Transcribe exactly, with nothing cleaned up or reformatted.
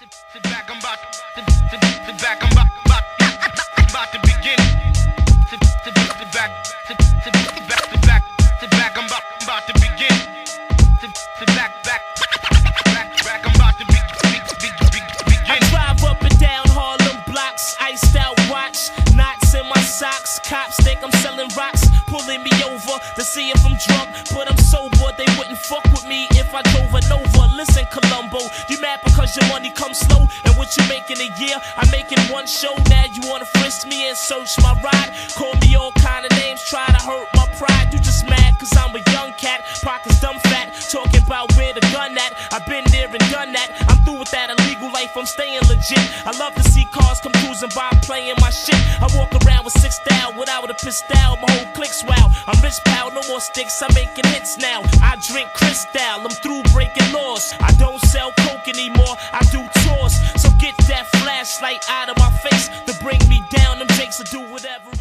Sit back, I'm about to, sit, sit, sit back, I'm about, about, about to begin. Sit, sit, sit back, sit, sit, sit back, sit back, sit back, I'm about, about to begin. Sit, sit back, back, back, back, I'm about to be, be, be, be, begin. I drive up and down Harlem blocks, iced out watch, knots in my socks. Cops think I'm selling rocks, pulling me over to see if I'm drunk, but I'm sober. They wouldn't fuck with me if I drove a Nova. Listen, Columbo, you mad because your money comes slow? And what you make in a year? I'm making one show. Now you wanna frisk me and search my ride? Call me all kind of names, try to hurt my pride. You just mad cause I'm a young cat, pockets dumb fat, talking about where the gun at. I've been there and done that. I'm through with that illegal life, I'm staying legit. I love to see cars come cruising by playing my shit. I walk around with six style without a pistol, my whole clique's wow. I'm rich pal, no more sticks, I'm making hits now. I drink Cristal, I'm through breaking laws. I don't sell coke anymore, I do tours. So get that flashlight out of my face to bring me down. Them jakes will do whatever.